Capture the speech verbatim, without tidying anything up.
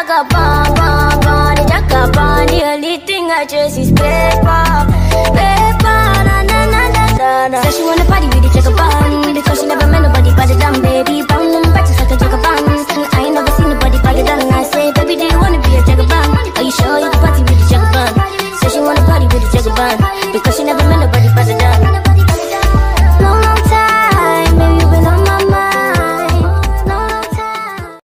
jagaban, ban, ban, the jagaban. The only thing I chase is paper, paper, na na na na na na. Said she wanna party with the jagaban.